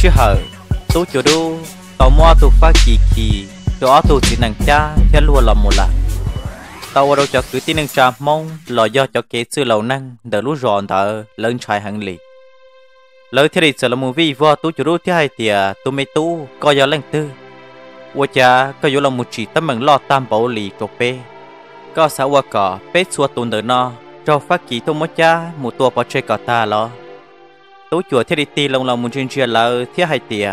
chứ hở tú chỗ đu tàu mua tu phát kỳ cho tu chỉ năng cha theo luôn là một lần tàu ở đâu cho cứ tin năng cha mong lo do cho kế sư lâu năng đỡ lú ròn thở lớn trai hàng lì lời thế thì là một vi vợ tú chỗ đu thứ hai thì tu mấy tu coi giờ lăng tư vợ cha coi giờ là một chỉ tấm bằng lo tam bảo lì trộp bê có sao vợ cỏ bê xua tuần đỡ no cho phát kỳ tu mất cha một tua bỏ chơi cỏ ta lo tú chùa thế thì ti lòng lòng một chuyện chuyện là thứ hai thì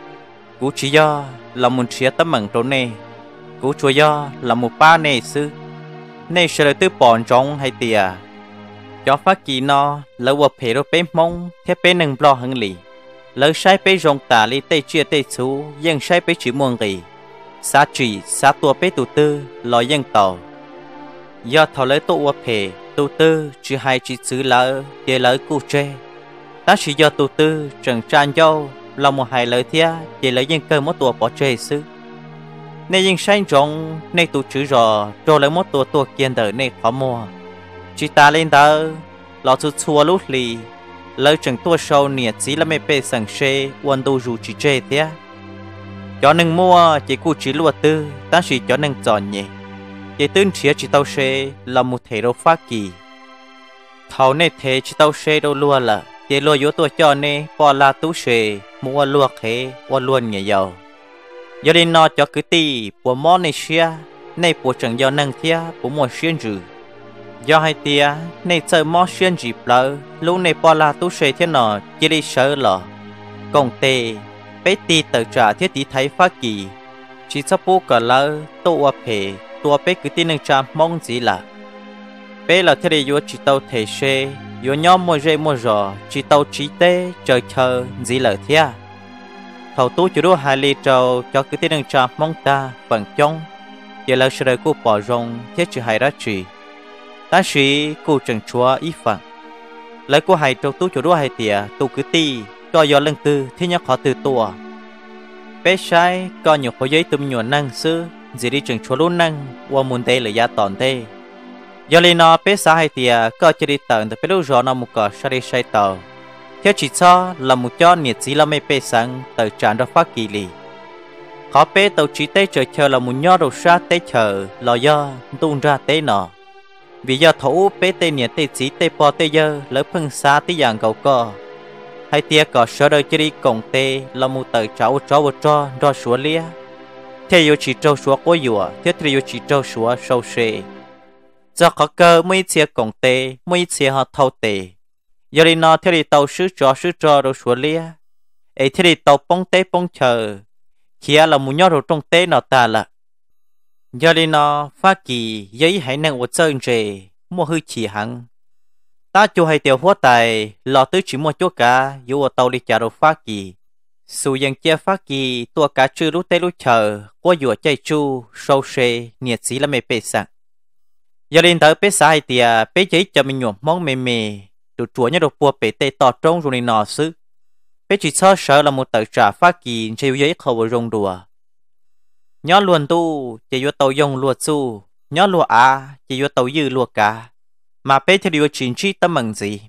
cú chỉ do là một chuyện tấm bằng trốn nè cú chùa do là một ba nè sư nè sẽ là tư bọn trong hai thì cho phát kỳ no lỡ vợ phê rồi bê mông thế bê nâng lo hăng lì lỡ sai bê rong tả li tê chia tê chú dân sai bê chữ muôn gì xa trì xa tua bê tụ tư lo dân tàu do thầu lấy tụ vợ phê tụ tư chỉ hai chỉ xứ lỡ để lỡ cú chê ta chỉ do tụ tư trần tràn dâu là một hai lời thia để lấy dân cơ một tua bỏ chê sư nên dân sáng rộng nên tụ chữ rồi lấy một tua kiên đời nên khó mua chỉ ta lên đó lọ chú chua lúc lì lời trần tua sâu nhiệt chỉ là mấy bê sẵn xê quân tu dù chỉ chê thia cho nên mua chỉ cụ chỉ lùa tư ta chỉ cho nên chọn nhẹ chỉ tương chia chỉ tao xê là một thể đồ phát kỳ thầu nên thế chỉ tao xê đâu lùa là để lùa yếu tua cho nên bỏ là tú xê mua lùa khế qua luôn nhẹ giàu do nên nó cho cứ tì của món này xia này của chẳng do năng thia của một xuyên rử do hai tia này chơi món xuyên dịp lỡ lúc này bỏ là tú xê thế nào chỉ đi sợ lọ còn tê bé tì tự trả thiết tí thấy phát kỳ chỉ sắp bố cả lỡ tua phê tua bé cứ tin năng trả mong gì là bé là thế này yếu chỉ tao thể xê yếu nhóm mua dây mua giò chỉ tao trí tế chờ chờ gì lợi thia thầu tú chủ đua hai ly trâu cho cứ tin năng trả mong ta phần trong giờ là sự đời của bỏ rong thế chỉ hai ra chỉ ta sĩ cô trần chúa ý phận lấy của hai trâu tú chủ đua hai tỉa tu cứ ti cho do lần tư thế nhắc họ từ tua bé sai có nhiều khối giấy tụm nhuận năng sư gì đi trần chúa luôn năng qua muốn tê là gia toàn tê do lý nó bé xã hai tìa có chỉ đi tận từ bé lúc rõ nó một cỏ sa đi say tàu theo chỉ cho là một cho nhiệt chỉ là mấy bé sáng từ tràn ra phát kỳ lì khó bé tàu chỉ tế chờ là một nhó đầu sa tế chờ là do tung ra tế nọ vì do thấu bé tế nhiệt tế chỉ tế bò tế dơ lỡ phân xa tế dạng cầu co hai tìa có sợ đời chỉ đi cùng tế là một tờ cháu cho ra xuống lia theo yêu chỉ trâu xuống có dùa theo yêu chỉ trâu xuống sâu xê do có cơ mấy chia cộng tệ mấy chia họ thâu tệ giờ đi nó theo đi tàu sứ trò rồi xuống lia ấy theo đi tàu bông tê bông chờ kia là một nhau rồi trong tê nó ta là giờ đi nó phát kỳ giấy hãy năng một chân rề mua hư chỉ hẳn ta cho hay tiểu hóa tài lò tứ chỉ mua chỗ cả dù ở tàu đi trả đồ phát kỳ sự dân chia phát kỳ tua cả chư lúc tê lúc chờ qua dùa chạy chu sâu xê nhiệt sĩ là mê bê sẵn giờ lên tới bé sai thì bé giấy cho mình nhuộm món mềm mềm từ chuột nhớ được bùa bé tê to trông rồi nọ xứ bé chỉ sợ là một tờ trả phát kỳ treo giấy khâu rong đùa nhớ luôn tu chỉ vô tàu dùng lúa su nhớ lúa chỉ vô tàu dư lúa cả mà bé thì điều chỉnh chi tâm bằng gì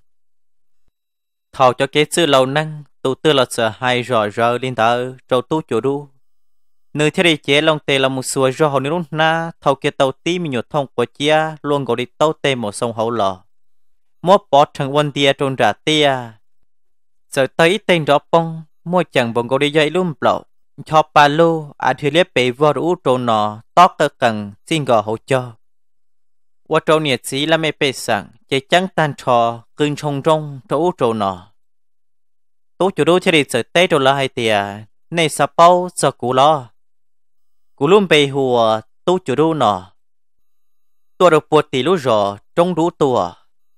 thầu cho cái sư lâu năng tu tư là sợ hay rồi lên tới trâu tu chỗ đu nơi thế chế long tê là một số do họ nướng na thâu kia tàu tí mình nhột thông của chia luôn gọi đi tàu tê một sông hậu lò mua bỏ thằng quân tia trôn ra tia giờ tới tên đó bông mua chẳng bọn gọi đi dây luôn blộ cho ba lô thì liếp bị vợ rũ trôn nọ tóc cơ cần xin gò hỗ trợ qua trâu nhiệt sĩ là mê bê sẵn chế trắng tan trò cưng trông trông trâu trôn nọ tú chủ đô thế giờ tê rồi là hai tia này sao bao giờ cú lo cú luôn bề hùa tu chủ đô nọ tua được buộc tỷ lú rò trong đủ tua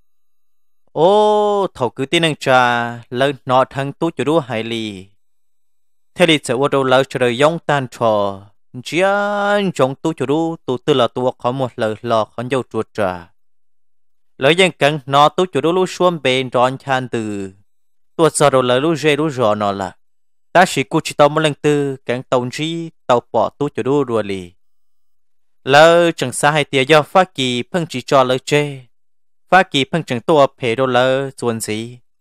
ô thầu cứ tin anh cha lời nọ thằng tu chủ đô hải lì thế thì sẽ qua đâu lời trời giống tan trò chiên trong tu chủ đô tu tư là tua có một lời lò khó dâu chuột trà lời dân cần nọ tu chủ đô lú xuân bền tròn chan từ tua giờ đâu lời lú dê lú rò nọ là ta chỉ cụ chỉ tàu một lần tư càng tàu trí tàu bỏ tu cho đua đùa lì lỡ chẳng xa hai tia do phát kỳ phân chỉ cho lỡ chê phát kỳ phân chẳng tua phê đô lỡ chuồn gì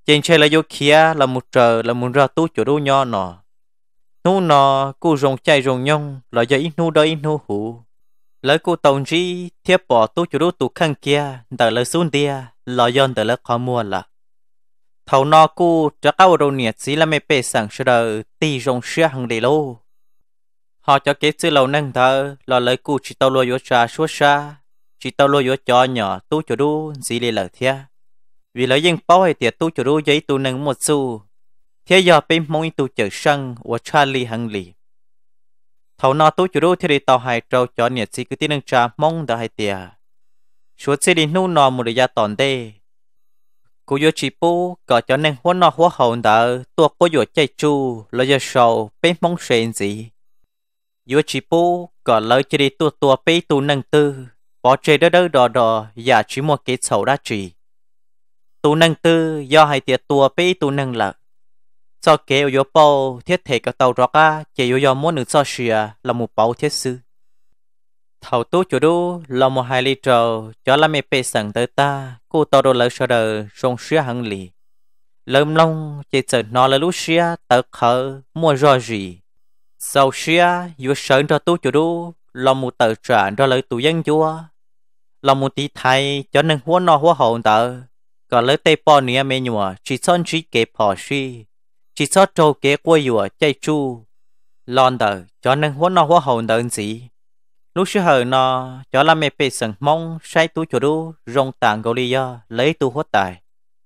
trên chơi là vô kia là một trời là muốn ra tu chỗ đâu nho nọ nu nọ cô rồng chạy rồng nhông là do ít nu đó ít nu hủ lấy cô tổng chí thiếp bỏ tu chỗ đâu tu khăn kia đợi lấy xuống dia là do đợi lấy khó mua là thầu nọ cô cho cao đầu nhiệt xí là mấy bề sẵn sờ đời tì rồng xưa hàng đi lô họ cho kế chữ lâu nâng thơ là lấy cô chỉ tao lôi vô trà suốt xa chỉ tao lôi vô cho nhỏ tu chỗ đâu gì lì lợ thia vì lấy dân bao hay tiệt tu chỗ đâu giấy tu nâng một xu thế giờ bên mong tu chở sân và Charlie hằng lì thầu nọ tu chỗ đâu thì tao hai trâu cho nhiệt xí cứ tin nâng trà mong đã hai tiệt suốt xe đi nu nọ một đời tòn đê cô vô chỉ bố có cho nên huấn nọ hóa hậu đỡ tua cô vô chạy chu lo giờ sầu bên mong xuyên gì vô chỉ bố có lời chỉ đi tua bên tu nâng tư bỏ chơi đỡ đò và chỉ một cái sầu đã chỉ tu nâng tư do hai tiệt tua bên tu nâng lợ sau kế vô bao thiết thể các tàu róc á chỉ vô do muốn được so xìa là một bao thiết sư thầu tu chỗ đó là một hai lít trầu cho là mấy bê sẵn tới ta cô tao đồ lỡ sơ đời rong xưa hăng lì lơm lông chỉ sợ nó là lúc xưa tớ khờ mua rõ gì sau xưa vừa sợ cho tu chỗ đó là một tờ trả cho lời tụ dân chúa là một tí thay cho nên hóa nó hóa hồn tờ còn lấy tê bò nia mê nhùa chỉ son chỉ kế bỏ suy chỉ son trâu kế quay dùa chạy chu lon tờ cho nên hóa nó hóa hồn tờ gì lúc xưa hờ nó cho là mẹ bê sẵn mong sai tu chỗ đu rong tạng gầu lý do lấy tu hốt tài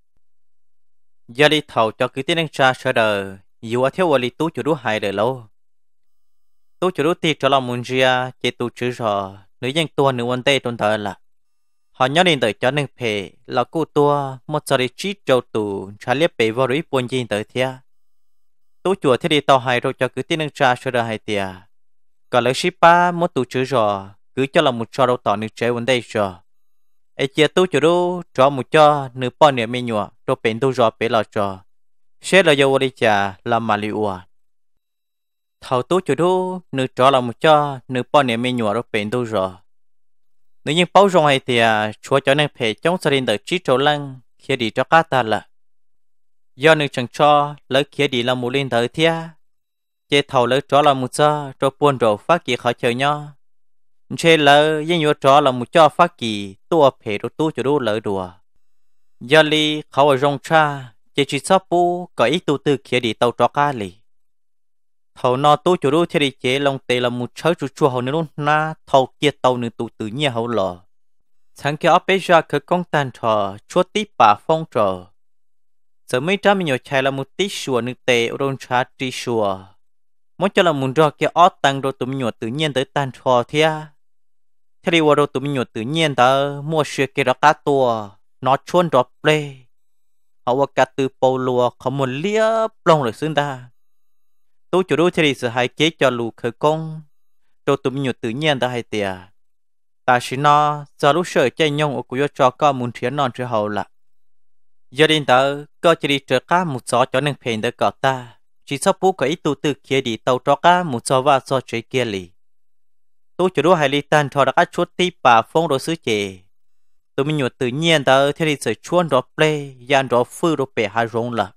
giờ đi thầu cho cứ tiến hành tra sơ đời dù ở theo lý tu chỗ đu hai đời lâu tu chỗ đu thì cho là muốn ria chế tu chữ rò nữ dân tua nữ vấn đề trong thời là họ nhớ đến tới cho nên phê là cô tua một giờ đi chít trâu tù trả liếp bể vào rủi buồn gì tới thia tu chùa thì đi tàu hai rồi cho cứ tiến hành tra sơ đời hai tia còn lấy ship ba một tụ chữ rồi cứ cho là một trò đâu tỏ nữ chế vấn đề rồi ấy chia tu chữ đâu cho một cho nữ bao nhiêu mấy nhọ rồi bền tu rồi bền là trò sẽ là do đi chả làm mà liu thầu tu chữ đâu nữ cho là một cho nữ bao nhiêu mấy nhọ rồi bền tu rồi nữ nhưng bao rong hay thì chúa cho nên phải chống gia đình được trí trâu lăng khi đi cho cá ta là do nữ chẳng cho lấy khi đi là một linh thời thia chế thầu lỡ cho là một cho rồi buồn rồi phát kỳ khỏi chờ nhau chế lỡ dân vô cho là một cho phát kỳ tua phê rồi tu cho đu lỡ đùa do liเขาở rong cha chế chỉ sắp bu có ít tu tư kia đi tàu cho cá lì thầu nó tu cho đu thì đi chế lòng tê là một chớ chú chua hậu nữa luôn na thầu kia tàu nữa tu tự nhiên hậu lò sáng kia ấp ra cái con tan trò chúa tí bà phong trò giờ mấy trăm mình nhớ chạy là một tí sùa nữa tê ở rong cha tí sùa muốn cho là muốn cho cái ót tăng rồi tụi mình nhột tự nhiên tới tan trò thia thế đi qua rồi tụi mình nhột tự nhiên ta mua sữa cái đó cá tua nó chuôn drop play họ qua cả từ bầu lúa không muốn liếc plong được xứng ta tôi chủ đối thế đi sự hai kế cho lù khởi công rồi tụi mình nhột tự nhiên ta hay tiệt ta chỉ nó giờ lúc sửa chạy nhông ở của cho con muốn thiến non chưa hậu là giờ đến tới có chỉ đi trở cá một gió cho nên phèn tới cọ ta chỉ sắp bố có ít tu tư kia đi tàu cho cá một số và so chơi kia lì tôi chủ đối hai lì tan cho đã chuột tí bà phong đồ sứ chè tôi mình nhột tự nhiên ta theo đi sợi chuôn đó play gian đó phư đó bể hai rong là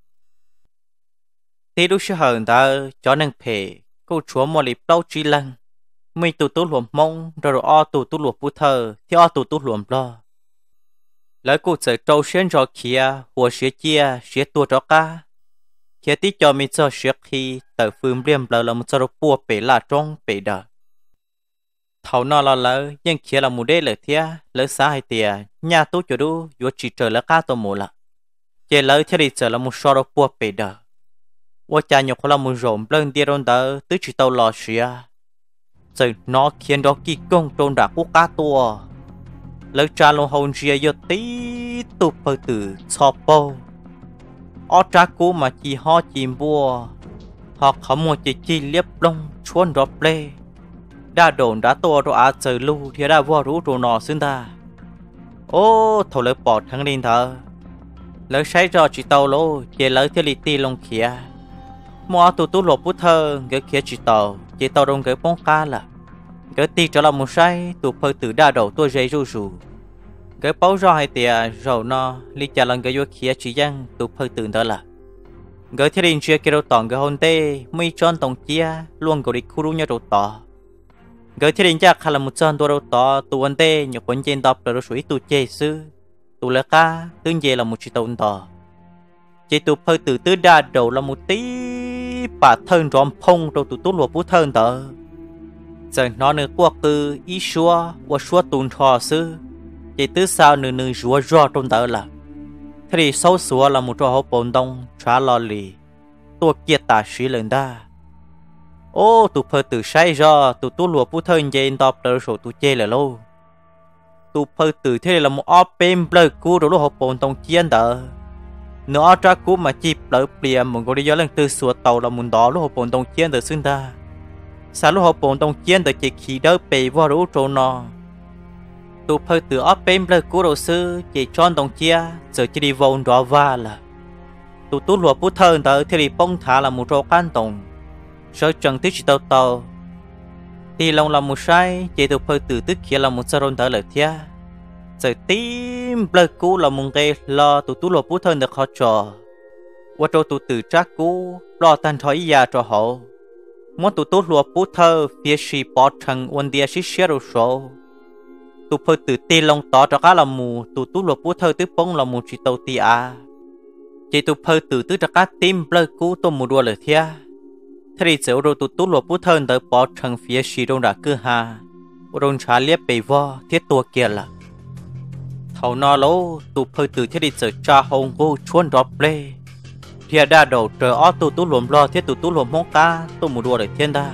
thế lúc xưa hờn ta cho nên phê câu chúa một lì bao chi lăng mình tụ tu luồng mông rồi o tụ tu luồng bút thơ thì o tụ tu luồng lo lấy cô sợi trâu xuyên rồi kia của xía chia xía tua cho cá khi tí cho mình cho sửa khi tờ phim liêm lờ là một số bùa bể là trong bể đờ thầu nó là lỡ nhưng kia là một đế lỡ thia lỡ xa hay tiề nhà tú cho đu vô chỉ trời lỡ cá tôm mù là chỉ lỡ theo đi chờ là một số bùa bể đờ vô cha nhục là một rộm lên đi đón đỡ tứ chỉ tàu lò xìa rồi nó khiến đó kỳ công trôn đã của cá tua lỡ cha lông hồn xìa vô tí tụ bờ tử chọp bầu ở cha cô mà chỉ họ chìm bùa họ không một chỉ liếp lông chuôn đọp lê đã đồn đã to rồi à trời lưu thì đã vô rú rồi nọ xưng ta ô thầu lỡ bỏ thằng lên thở lỡ say rồi chỉ tàu lô chỉ lỡ theo lì ti lông kia mua tụ tụ lột bút thơ cái kia chỉ tàu đông cái bóng cá là cái ti cho là một say tụ phơi từ đa đầu tôi dây ru ru cái bao giờ hay tiệt rồi nó lý trả lần cái vô kia chỉ rằng tụ phơiตื่นđó là cái thiên đình chia kêu tòng cái hôn tê mấy chọn tòng chia luôn cái đi khu đu nhau đầu tỏ cái thiên đình chắc là một chọn đầu tỏ tụ hôn tê nhiều con trên đọc rồi suy tụ chế sư tụ lẽ ca tương về là một chỉ tàu tỏ chỉ tụ phơi từ từ đa đầu là một tí bà thân rõm phong đầu tụ tốt lúa bút thân tờ giờ nó nữa qua cứ ý xua qua xua tụn thọ sư chỉ từ sau nửa rùa rò trong tờ là thế thì sâu xua là một trò hậu bồn đông trả lo lì tua kia ta suy lên đa ô tụ phơi từ say rò tụ tốt lúa bút thân trên đọc rồi số tụ chê là lâu tụ phơi từ thế là một ốp bên bờ cú rồi lúc hậu bồn đông chiến tờ nó ra cú mà chịp lỡ bìa một người đi gió lần từ sủa tàu là muốn đó lúc hộp bồn đông chiến từ xương ta sao lúc hộp bồn đông chiến từ chỉ khí đỡ bề vào rú trâu nọ tụ phơi từ ấp bên bờ cú đầu sư chỉ tròn đông chia giờ chỉ đi vòng đó va là tụ tú lúa bút thơ tới thì đi bông thả là một trâu can tổng sợ chẳng tiếc chỉ tàu tàu thì lòng là một sai chỉ tụ phơi từ tức kia là một sợi rôn tới lời thia giờ tím bờ cú là một cái lo tụ tú lúa bút thơ được khó trò qua trâu tụ từ trác cú lo tan thói già trò hậu muốn tụ tú lúa bút thơ phía xì bỏ thằng quân địa xí xé đồ số tụ phơi từ tê long tỏ cho cá là mù tụ tú lúa bút thơ tức bông là một chỉ tàu tì à chỉ tụ phơi từ tức cho cá tím bờ cú tôm mù đua lời thia thế thì giờ rồi tụ tú lúa bút thơ được bỏ thằng phía xì đông đã cứ hà đông trả liếp bề vo thiết tua kia là thầu nó lố tụ phơi từ thế đi giờ cha hồng cô chuôn đọp lê thì đa đầu trời ó tụ tú luồn lo thiết tụ tú luồn mông cá tụ mù đua để thiên đa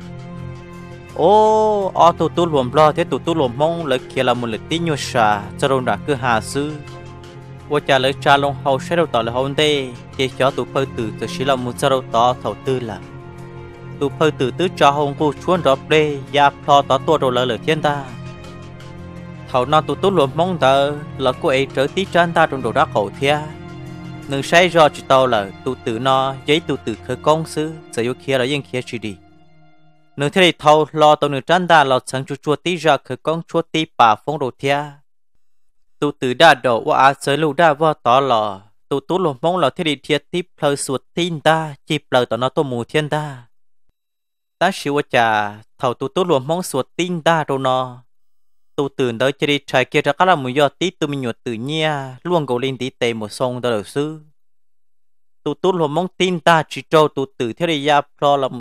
ô ó tụ tú luồn lo thiết tụ tú luồn mông lấy kia là một lịch tí nhua xà cho đông đã cứ hà sư qua cha lấy cha long hậu sẽ đầu tỏ là hôn đê chỉ cho tụ phơi từ giờ chỉ là một cho đầu tỏ thầu tư là tụ phơi từ tứ cha hồng cô chuôn đọp lê ya plo tỏ tua đồ lời thiên đa thầu nó tụ tú luồn mông tờ là cô ấy trở tí chân ta trong đồ đá khẩu thia nương say do chỉ tao là tụ tự nó giấy tụ tự khởi công sư giờ yêu kia là yên kia chỉ đi nương thế thì thầu lo tao nương chân ta lo sáng chua chua tí ra khởi công chua tí bà phong đồ thia tụ tự đa đầu qua sới lù đa vào tỏ lò tụ tú luồn mông là thế thì thiệt tí plơ suốt tin ta chỉ plơ tao nó tô mù thiên ta ta xíu chả thầu tụ tú luồn mông suốt tin ta đâu nó tụตื่นtới chỉ đi trái kia ra các là một giọt tí tụ mình nhuột tự nhiên luôn cầu lên tí tề một sông đó đầu sư tụ tú luôn mong tin ta chỉ cho tụ tử theo đi ya pro là một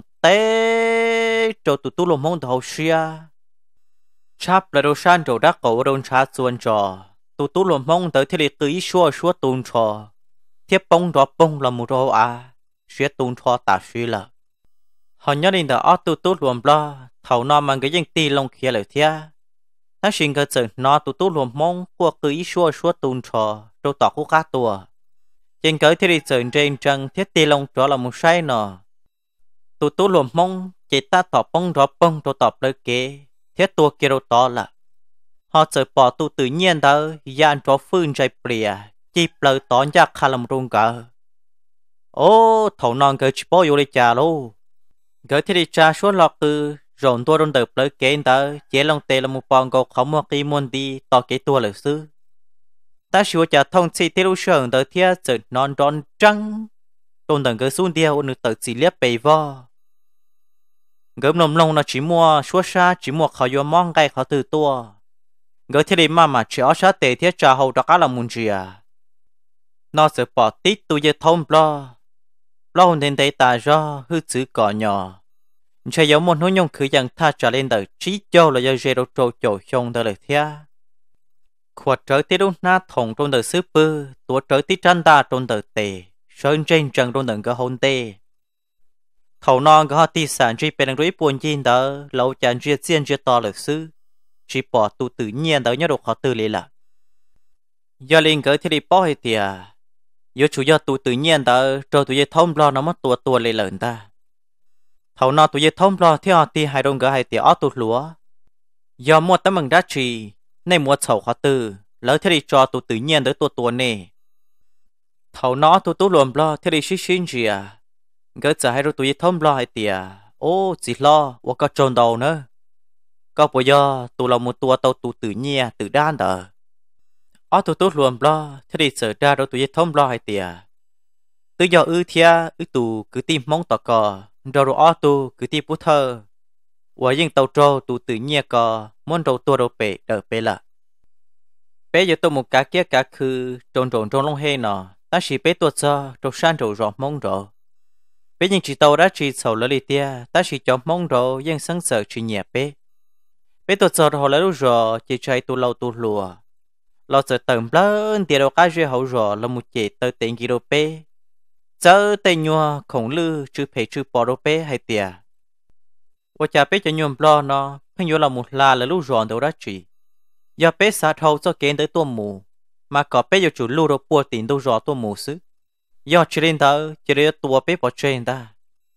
té cho tụ luôn mong đầu xia chắp là đồ san đồ đắc cổ đồ cha xuân trò tụ luôn mong tới theo đi tưới xua xua tuôn trò tiếp bông đó bông là một đồ xía tuôn trò ta xí là họ nhớ đến đó tụ luôn lo thầu nó mang cái danh ti lông kia lại thia nó xin cái sự nó tụ luồn mong qua cứ xua xua tuôn trò đâu tỏ của cá tua trên cái thì sự trên trăng thiết tì lông đó là một sai nọ tụ luồn mong chỉ ta tỏ bông đó bông đâu tỏ lời kế thiết tua kia đâu tỏ là họ sẽ bỏ tụ tự nhiên đó gian cho phương trái bìa chỉ lời tỏ ra khá làm rung cờ ô thầu non cái chỉ bỏ vô đi trà luôn cái thì trà xuống lọt từ rộn tua đông đợt lấy kế tới chế lòng tê là một bọn gọc không một kỳ môn đi tỏ kế tua lợi sư ta xua trả thông xì tế lưu sờn tới thiết sự non tròn trăng tôn tầng cơ xuống đeo nữ tự chỉ liếp bề vo gớm nồng lông nó chỉ mua xua xa chỉ mua khỏi vô mong gai khỏi từ tua gớm thế đi mà chỉ ở xa tê thiết trả hậu đó cá là môn gì à nó sẽ bỏ tít tụi dê thông lo hồn tên tế ta do hư chữ cỏ nhỏ chạy giống một nỗi nhung khử dần tha trở lên đời trí châu là do dê đô trâu chổ xong đời lời thia khuất trở tí đô na thòng trong đời sư bư tuổi trở tí tranh ta trong đời tề sơn trên trần trong đời cơ hôn tê thầu non có tí sản trí bên rưỡi buồn nhìn đỡ lâu chàng chia xiên chia to lời sư chỉ bỏ tụ tự nhiên đỡ nhớ được họ tư lý là do linh cỡ thì đi bỏ hay tìa do chủ do tụ tự nhiên đỡ rồi tụ dê thông lo nó mất tua lê lợn ta thầu nọ tụi thông lo theo thì hai đồng gỡ hai tỷ ót tụt lúa do mua tấm bằng đá trì nên mua sầu khó tư lỡ thế đi cho tụi tự nhiên tới tua nè thầu nọ tụi luồn lo thế đi xin gì à gỡ giờ hai đôi tụi thông lo hai tỷ à ô chỉ lo và có tròn đầu nữa có bây giờ tụi là một tua tàu tụi tự nhiên tự đan đờ ở tụ tụ luồn lo thế thì sợ ra đâu tụ ye thông lo hay tiệt tự do thia tụ cứ tìm mong tọt cò rồi ở tụ cứ tìm bút thơ và những tàu trâu tụ tự nhiên cò muốn đầu tua đầu bể đỡ bể là bé giờ tôi một cá kia cá khư trồn trồn trong lông hê nọ ta chỉ bé tuột cho trâu san trâu rọ mong rồi bé những chỉ tàu đã chỉ sầu lỡ tia ta chỉ cho mong rồi nhưng sáng sợ chỉ nhẹ bé tuột cho họ lấy lúc rồi chỉ chạy tụ lâu tụ lùa lo sợ tầm lớn tiền đâu cá dưa hậu rồi là một chỉ tờ tiền kilo bé giờ tên nhua khổng lư chữ phê chữ bò đâu bé hay tiệt và cha bé cho nhôm lo nó hình như là một là lúc rồi đâu đã chỉ giờ bé xả thâu cho kén tới tua mù mà có bé giờ chủ lưu đâu bùa tiền đâu rõ tua mù xứ giờ chỉ lên thở chỉ để tua bé bỏ trên ta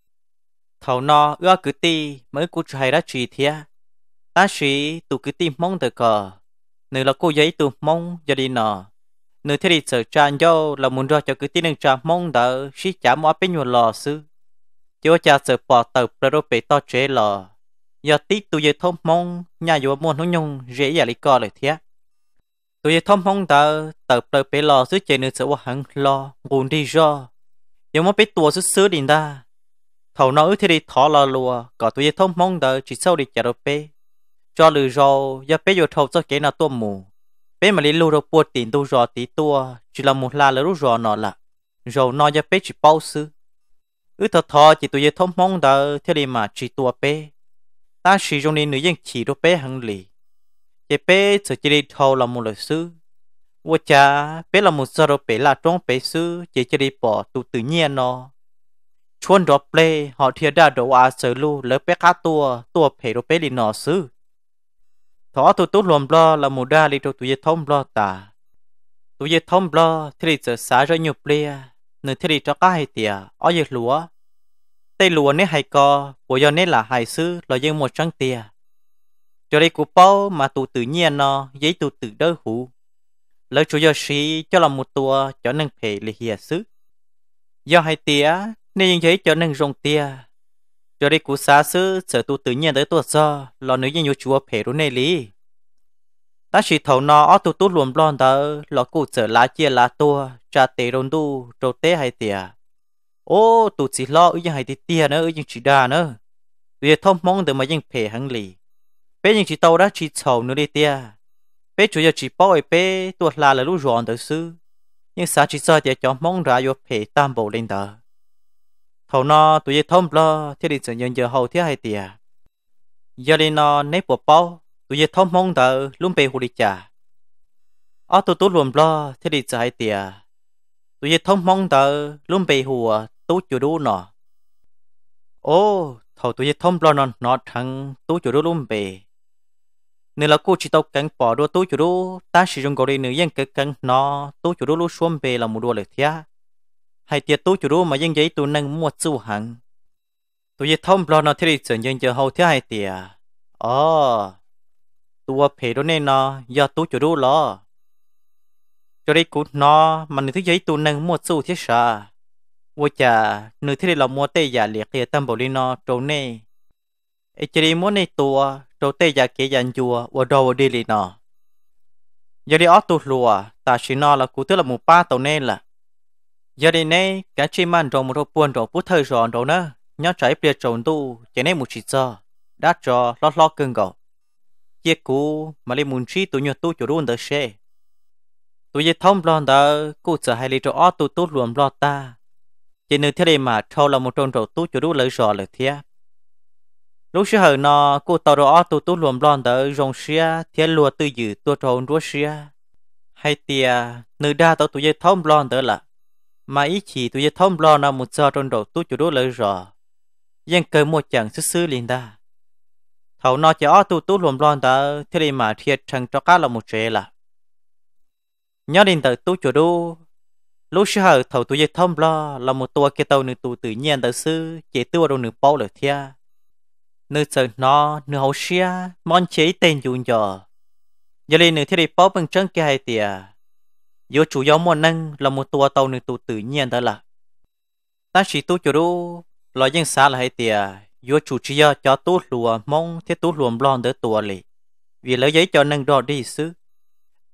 thầu nó ưa cứ ti mới cú chạy đã chỉ thia ta chỉ tụ cứ ti mong được cờ nửa là cô giấy tụ mong giờ đi nọ nửa thế thì sợ tràn vô là muốn ra cho cứ ti nâng trà mong đỡ xí chả mua bé nhuận lò xứ cho cha sợ bỏ tập rồi đâu bé to chế lò giờ tí tụi giờ thông mong nhà vô muốn nó nhung dễ dàng lấy co lại thế tụi giờ thông mong tờ tập rồi bé lò xứ chơi nữa sợ quá hẳn lo buồn đi do giờ muốn bé tua xứ xứ đi ta thầu nó thì đi thọ lò lùa có tụi giờ thông mong tờ chỉ sau đi chả đâu bé cho lừa rồi giờ bé vô thầu cho cái nào tua mù bé mà lấy lùa đâu buồn tiền tu rồi tí tua chỉ là một là lúc rồi nọ là rồi nó giờ bé chỉ bao xứ thật thọ chỉ tụi giờ thông mong tờ thế đi mà chỉ tua bé ta sử dụng nên nữ dân chỉ đồ bé hằng lì cái bé sẽ chỉ đi thâu là một lời sư và cha bé là một giờ đồ bé là trong bé sư chỉ đi bỏ tụ tự nhiên nó chuồn đồ bé họ thiệt đã đồ sở lu lỡ bé cá tua bé đồ bé đi nọ sư thọ tụ tụ lồm lo là một đa đi đồ tụi thông lo ta tụi thông lo thì giờ xả ra nhiều bé nửa thì cho cá hay tiệt ở dưới lúa tây lúa nấy hay co bộ do nấy là hài sư là dân một trắng tia cho đây của bao mà tụ tự nhiên nó giấy tụ tự đỡ hủ lời chủ do sĩ cho là một tua cho nên phải là hiệp sư do hai tia nên giấy cho nên rong tia cho đây của xã sư sở tụ tự nhiên tới tua do là nữ dân nhiều chúa phải rồi này lý ta chỉ thầu nó ở tụ tụ luồn lon đó là cụ sở lá chia lá tua cha tê rôn đu trâu té hai tia ô tụt chỉ lo ở những hai tia nữa ở những chỉ đa nữa vì thông mong được mà những phê hăng lì bé những chỉ tàu đã chỉ sầu nữa đi tia bé chủ yếu chỉ bảo ấy bé tuột là lúc ròn tới sư nhưng sao chỉ sợ thì cho mong ra vô phê tam bộ lên đó thầu nó tụi thông lo thế thì giờ giờ hậu thế hai tia giờ đi nó nếp bộ bao tụi thông mong đỡ luôn bề hồ đi chả ở tụi luồn lo thế thì giờ hai tia tụi thông mong đỡ luôn bề hồ tú chủ đu nọ ô thầu tụi thông lo nó thằng tú chủ đu luôn bề nên là cô chỉ tao cắn bỏ đua tú chủ đu ta sử dụng gọi nữ dân cái cắn nó tú chủ đu luôn xuống bề là một đua lực thia hay tiệt tú chủ đu mà dân giấy tụi nâng mua siêu hẳn tụi thông lo nó thế thì dân giờ hậu thế hai tiệt tụi phê đó nên nó giờ tú chủ đu lo cho đây cút nó mà nữ thứ giấy tụi nâng mua siêu thế sao ôi chà nữ thế là mua tê giả liệt kia tâm bảo đi nó trâu nè ấy chỉ đi mua nè tua trâu tê giả kia dàn chùa và đồ đi lì nó giờ đi ót tụt lùa ta chỉ nó là cú tức là một ba tàu nè là giờ đi nè cả chim ăn trâu một trâu buồn trâu bút thời giòn trâu nữa nhớ trái bia trâu tu chỉ nè một chỉ giờ đắt cho lót cưng gạo chia cú mà lấy muốn chi tụi nhớ tu cho luôn được xe tụi giờ thông lon đó cú sợ hay lấy trâu ót tụt tụt luồn lọt ta chỉ nữ thế này mà thâu là một trâu trâu tu cho luôn lấy giòเลยthế lúc xưa hồi nó cô tàu đó tu tu luồn lon đó rong xia thế lùa tư dự tua trâu đua xia hay tia nữ đa tàu tụi giờ thông lon đó là mà ý chỉ tụi giờ thông lon là một giờ trâu trâu tu cho luôn lấy giò nhưng cơ một chẳng sức sư liền ta thầu nó chỉ tu tu luồn lon đó thế này mà thiệt chẳng cho cá là một trẻ là nhớ đến từ tu cho đu lúc xưa thầu tụi dây thông lo là một tua kia tàu nữ tụ tự nhiên tới sư chỉ tua đâu nữ bao được thia nữ sợ nó nữ hậu xia món chế tên dùng giờ giờ lên nữ thế đi bao bằng chân kia hay tiệt giờ chủ yếu món năng là một tua tàu nữ tụ tự nhiên đó là ta chỉ tu cho đu lo dân xa là hay tiệt giờ chủ chỉ cho tu lùa mong thế tu luồn lon tới tua lì vì lấy giấy cho năng đo đi sư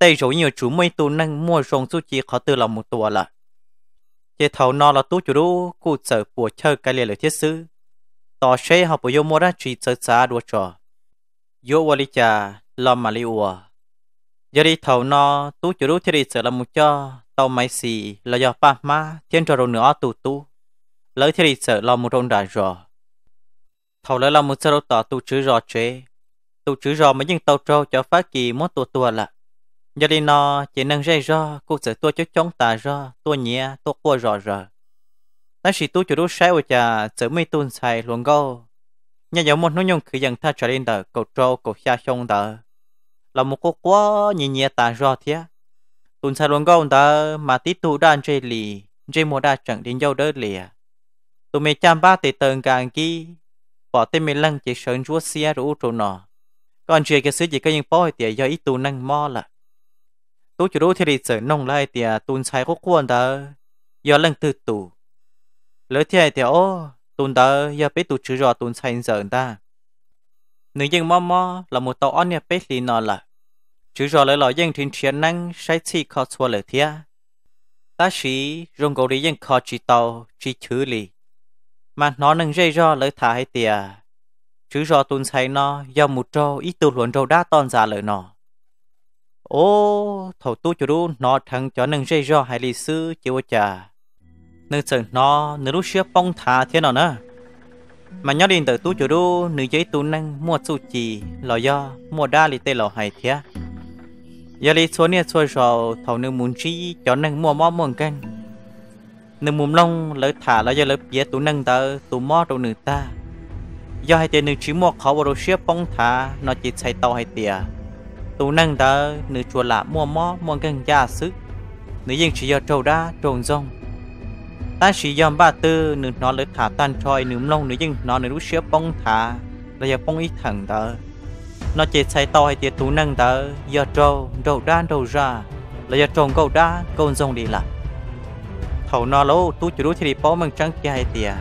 tây rồi nhiều chủ mấy tu năng mua rong su chi khó từ lòng một tua là chế thầu nó là tu chủ đu cụ sở của chơi cái liền là thiết sư tỏ xe học bộ mua ra chỉ sợ xa đua trò yo wali cha làm mà liu giờ đi thầu nó tu chủ đu thì đi sợ là một cho tàu máy xì là do pa ma thiên trò rồi nữa tu lấy thì đi sợ là một rong đại rò thầu lấy là một sợ tỏ tu chữ rò chế tu chữ rò mới nhưng tàu trâu cho phát kỳ món tua là giờ đi nó chỉ nâng dây rò cô sẽ tua cho chống tà rò tua nhẹ tua qua rò rò ta chỉ tu chủ đu sai ở cha sợ mấy tuần xài luôn go nhà giống một nông nhung cứ dần tha trở lên đời cầu trâu cầu xa sông đời là một cô quá nhẹ nhẹ tà rò thế tuần xài luôn go đời mà tí tu đan chơi lì chơi mua đa chẳng đến dâu đỡ lìa tụi mày chăm ba tề tờn càng kia bỏ tên mày lăng chỉ sơn chúa xe rồi trâu nọ còn chuyện cái sự gì cái những bói thì do ít tu năng mo là tu chủ đu thì đi sợ nông lại thì tuần xài có quan đó do lăng từ tù lỡ thế thì ô tuần đó do biết tu chữ rõ tuần xài giờ ta nữ dân mo là một tàu on nhà biết gì nọ là chữ rõ lại là dân trên chiến năng sai chi khó xua lỡ thế ta chỉ rong cầu đi dân khó chỉ tàu chỉ chữ lì mà nó nâng dây rõ lỡ thả hay thì chữ rõ tuần xài nó do một trâu ít tu luận trâu đá ton ra lỡ nọ ô thầu tu chủ đu nó thằng cho nâng dây rõ hay lì sư chịu chả nữ sợ nó nữ lúc xưa bông thả thế nào nữa mà nhớ đến từ tu chủ đu nữ giấy tu năng mua su chi lò do mua đa li tê lò hay thế giờ li số nia số rồi thầu nữ muốn chi cho nâng mua mò muôn canh nữ muốn lông lỡ thả lỡ giờ lỡ bía tu nâng tờ tu mò đâu nữ ta do hai tiền nữ chỉ mua khó vào đồ xưa bông thả nó chỉ xây tàu hay tiền tu nâng tờ nữ chùa lạ mua mò muôn canh gia sức nữ dân chỉ do trâu đá trồn rong ta chỉ dòm ba tư nữ nó lỡ thả tan trôi nữ lông nữ dân nó nữ lúc xưa bông thả là do bông ít thằng tờ nó chỉ xây tàu hay tiền tu nâng tờ do trâu trâu đá trâu ra là do trồn câu đá câu rong đi lại thầu nó lỗ tu chủ đu thì đi bỏ măng trắng kia hay tiền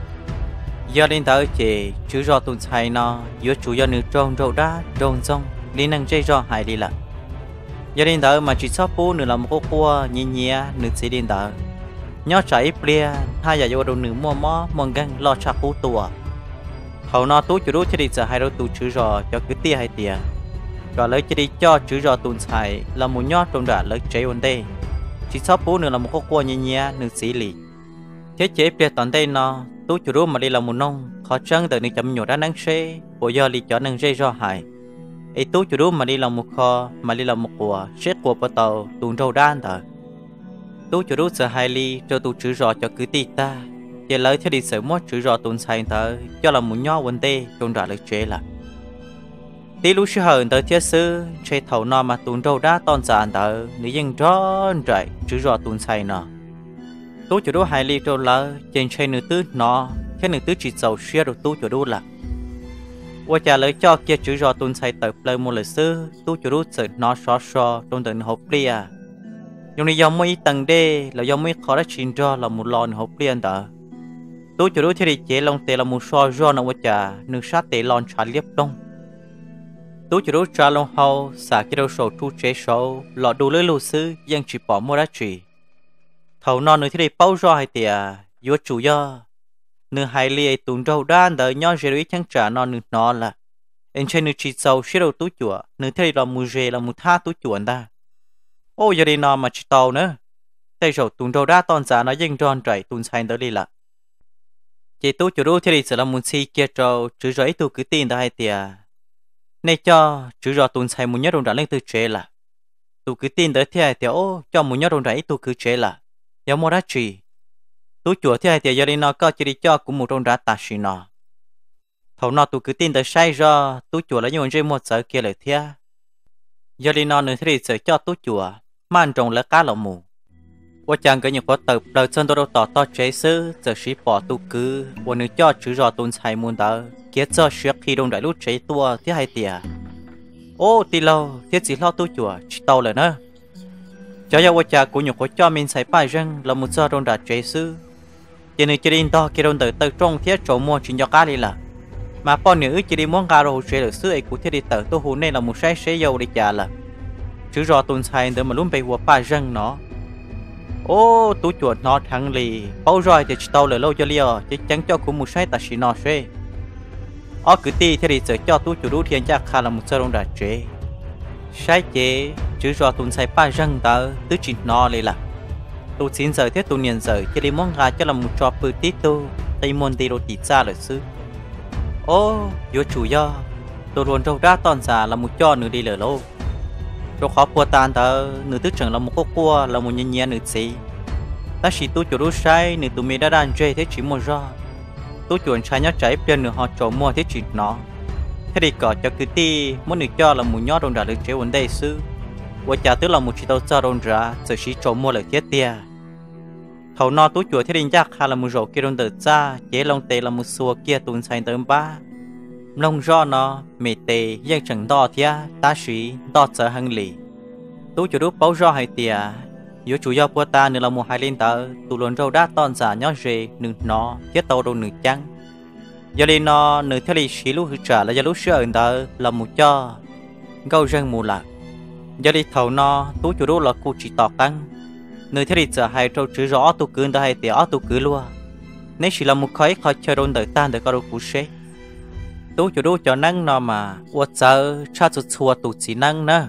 do đến tới chỉ chữ do tuần xài nó giữa chủ do nữ trông trâu đá trông rong đi năng dây do hại đi là do đến tới mà chỉ sót bố nữ là một cô cua nhẹ nhẹ nữ sẽ đến tới nhớ chạy bia hai giờ vô đồ nữ mua mó mong găng lo chặt cú tua hầu nó tú chủ đu thì đi giờ hai đôi tu chữ do cho cứ tia hay tia rồi lấy chỉ đi cho chữ do tuần xài là một nhót trong đã lấy chế ổn đây chỉ sót bố nữ là một cô cua nhẹ nhẹ nữ sĩ lì thế chế bia toàn đây nó tú chủ đu mà đi làm một nông khó chăng từ nơi chậm nhổ đã nắng xe bộ do đi cho nâng dây do hại ấy tú chủ đu mà đi làm một kho mà đi làm một của xét của bờ tàu tuần trâu đan tờ tú chủ đu sợ hai ly cho tu chữ rõ cho cứ tì ta giờ lấy theo đi sợ mất chữ rõ tuần sai tờ cho là một nho vấn đề trong đã được chế là tí lúc xưa hờn tờ thiết sư chơi thầu nọ mà tuần trâu đá ton sàn tờ nữ dân tròn trại chữ rõ tuần sai nọ tú chủ đu hai ly trâu lỡ trên chơi nữ tứ nọ thế nữ tứ chỉ giàu xia được tú chủ đu là qua trả lời cho kia chữ rõ tuần sai tờ lời một lời sư tú chủ đu sợ nó xóa trong tận hộp lia dùng này dòng mấy tầng đê là dòng mấy khó đã chín cho là một lon hộp liền đó tú chủ đu thì chế lòng tê là một so do nó qua trả nước sát tê lon trả liếp đông tú chủ đu trả lòng hậu xả cái đầu sầu tu chế sầu lọ đủ lưỡi lù sư dân chỉ bỏ mua đã chỉ thầu non nữa thì bao do hay tìa vô chủ do nửa hai ly tuần trâu đan đợi nhau rồi chẳng trả non nửa nó là anh chơi nửa chỉ sầu xí đầu tú chùa nửa thì là mù rề là mù tha tú chùa ta ô giờ đi nó mà chỉ tàu nữa tay sầu tuần trâu đa toàn giá nó dân tròn trải tuần sai tới đi là chỉ tú chủ đu thì sẽ là mù xì kia trâu chữ rồi tú cứ tin tới hai tìa này cho chữ rồi tuần sai mù nhớ đồng đã lên từ chế là tú cứ tin tới thì hai tìa ô cho mù nhớ đồng đã tú cứ chế là giờ mua đã chỉ tú chùa thì hai tìa giờ đi nó có chỉ đi cho cũng một đồng đã ta xì nó thầu nó tú cứ tin tới sai do tú chùa là những chuyện một giờ kia lại thia giờ đi nó nữa thì sẽ cho tú chùa man trồng lá cá lẩu mù qua chàng cái những có tập đời chân tôi tỏ to chế sư giờ sĩ bỏ tú cứ qua nữa cho chữ rõ tuần sai muôn tờ kia cho việc khi đồng đại lúc chế tua thì hai tìa ô tì lâu thiết chỉ lo tú chùa chỉ tàuเลยnữa cho giờ qua chàng của những có cho mình sai bài rằng là một giờ đồng đại chế sư giờ nữa chỉ đi to kia đồng từ trong thiết chỗ mua chuyện cho cá đi là mà bọn nữ chỉ đi món gà rồi chế được sư ấy của thiết đi tờ tôi hú này là một sai dầu đi trả là chứ rò tuần sai đỡ mà luôn bị hùa ba răng nó ô tú chuột nó thằng lì bao rồi thì tao lời lâu cho liò chứ chẳng cho cũng một sai ta chỉ nó xe ở cứ ti thì đi cho tú chuột đu thiên chắc khá là một sơ đông đã chế sai chế chứ rò tuần sai ba răng tao tứ chỉ nóเลยล่ะtu xin giờ thế tu niên giờ cho đi mong gà cho là một trò bự tí tu tây môn đi đồ tịt ra là sư ô vô chủ do tôi luôn trâu ra toàn già là một cho nữa đi lỡ lâu rồi khó qua tan thở nửa tức chẳng là một cô cua là một nhân nhiên nửa gì ta chỉ tu chủ đu sai nửa tụi mình đã đàn chơi thế chỉ một do tu chuẩn sai nhát trái bên nửa họ trộm mua thế chỉ nó thế thì có cho cứ ti muốn nửa cho là một nhót đồng đã được chế vấn đề sư và trả tức là một chỉ tàu cho đồng ra giờ chỉ trộm mua là thiết tia thầu no tu chuột thế đình chắc hay là một rổ kia đồng tự ra chế long tê là một xua kia tuần sai tới ba long do nó mệt tê dân chẳng đo thia ta suy đo sợ hăng lì tu chuột đúc bao do hay tia yếu chủ do của ta nữa là một hai lên tờ tu luôn râu đá toàn giả nhó rề nửa nó thiết tàu đồ nửa trắng giờ lên nó nửa theo lịch sử lúc trả là giờ lúc xưa tờ là một cho câu răng mù lạc giờ đi thầu no tu chuột đúc là cụ chỉ tọt tăng nơi thế thì giờ hai trâu chữ rõ tu cứ đã hai tiền tu cứ luôn nếu chỉ là một khói khỏi chơi đồn đời tan để có đâu cú xế tu chủ đô cho năng nó mà quật giờ cha chụt chùa tu chỉ năng nữa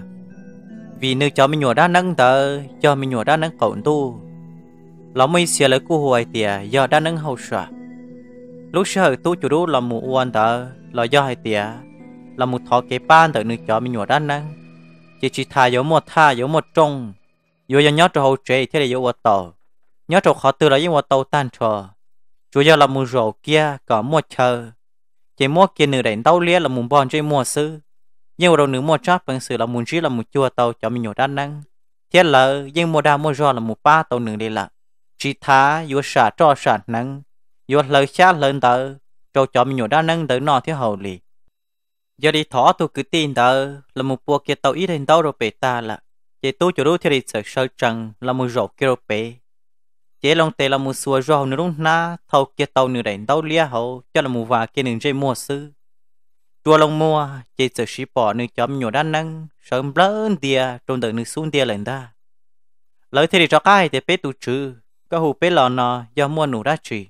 vì nơi cho mình nhổ đá năng tờ cho mình nhổ đá năng cổn tu lão mới xia lấy cú hoài tiền do đá năng hậu sợ lúc sau tu chủ đô là một quan tờ là do hai tiền là một thọ kế ban tờ nơi cho mình nhổ đá năng chỉ thà giống một trong dù giờ nhớ cho hậu chế thế là dù ở tàu nhớ cho họ từ là những ở tàu tan trò chủ yếu là mua rổ kia có mua chờ chỉ mua kia nửa đánh tàu lia là muốn bòn chơi mua sư nhưng đầu nửa mua chót bằng sự là muốn chỉ là một chua tàu cho mình nhổ đan năng thế là nhưng mua đa mua rò là một ba tàu nửa đây là chỉ thá dù xả cho xả năng dù lời xa lên tờ cho mình nhổ đan năng tới nọ thế hậu lì giờ đi thỏ tôi cứ tin tờ là một bộ kia tàu ít đến tàu rồi bể ta là chế tu chủ đô thì đi sợ trăng là một rổ kia bể chế long tê là một xua rổ nữa đúng na thâu kia tàu nữa đánh tàu lia hậu cho là một vài kia nương dây mua sư chua long mua chế sợ xí bỏ nương chấm nhổ đan năng sớm lớn tia trong đời nương xuống tia lên ta lời thì cho cái thì bé tu chữ cái hộp bé lò nọ do mua nụ đá chỉ